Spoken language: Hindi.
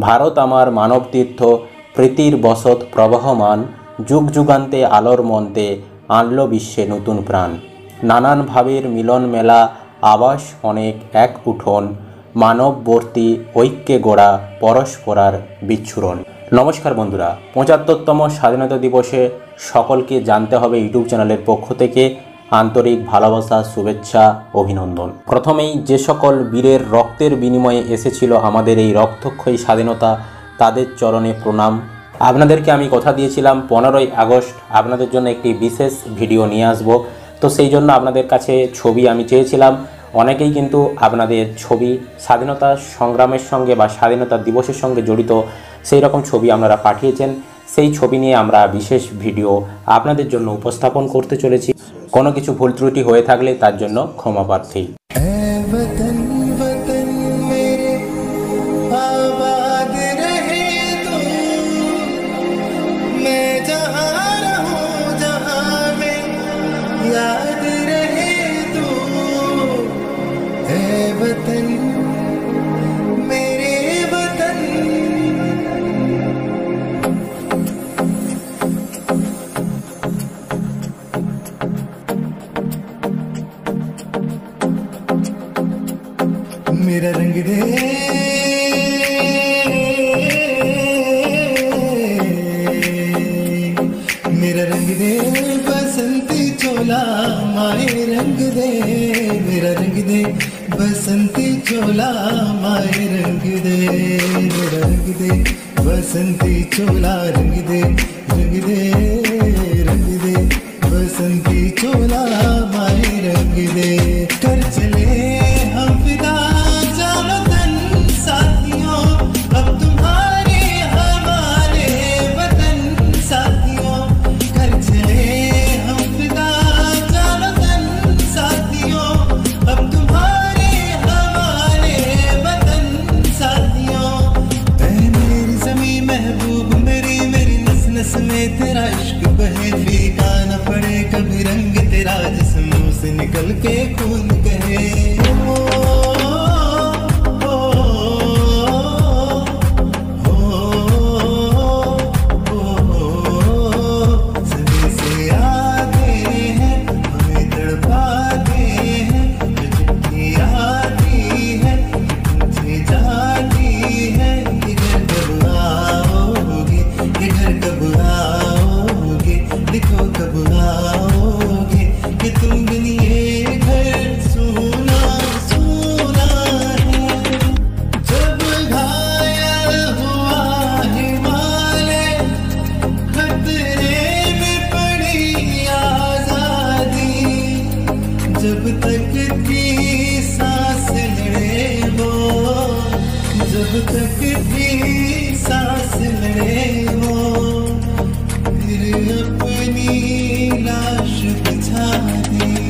ভারত আমার মানব তীর্থ, প্রীতির বসত প্রবহমান, যুগ যুগান্তে আলোর মন্তে আনলো বিশ্বে নতুন প্রাণ। নানান ভাবের মিলন মেলা, আবাস অনেক এক উঠোন, মানববর্তী ঐক্যে গড়া পরস্পরার বিচ্ছুরণ। নমস্কার বন্ধুরা, ৭৫তম স্বাধীনতা দিবসে সকলকে জানতে হবে ইউটিউব চ্যানেলের পক্ষ থেকে আন্তরিক ভালোবাসা, শুভেচ্ছা, অভিনন্দন। প্রথমেই যে সকল বীরের রক্তের বিনিময়ে এসেছিল আমাদের এই রক্তক্ষয়ী স্বাধীনতা, তাদের চরণে প্রণাম। আপনাদেরকে আমি কথা দিয়েছিলাম 15ই আগস্ট আপনাদের জন্য একটি বিশেষ ভিডিও নিয়ে আসব। তো সেই জন্য আপনাদের কাছে ছবি আমি চেয়েছিলাম। অনেকেই কিন্তু আপনাদের ছবি স্বাধীনতা সংগ্রামের সঙ্গে বা স্বাধীনতা দিবসের সঙ্গে জড়িত সেই রকম ছবি আপনারা পাঠিয়েছেন। সেই ছবি নিয়ে আমরা বিশেষ ভিডিও আপনাদের জন্য উপস্থাপন করতে চলেছি। কোনো কিছু ভুল ত্রুটি হয়ে থাকলে তার জন্য ক্ষমা প্রার্থী। मेरा रंग दे, मेरा रंग दे बसंती चोला, माए रंग दे, मेरा रंग दे बसंती चोला, माए रंग दे, मेरा रंग दे बसंती चोला, रंग दे, रंग दे, रंग दे बसंती चोला, माए रंग दे। कर चले हम फिदा में तेरा इश्क बहे, फीका न पड़े कभी रंग तेरा, जिस्म से निकल के खून कहे। जब तक थी सांस लड़े वो, जब तक थी सांस लड़े वो, फिर अपनी लाश बिछा दी।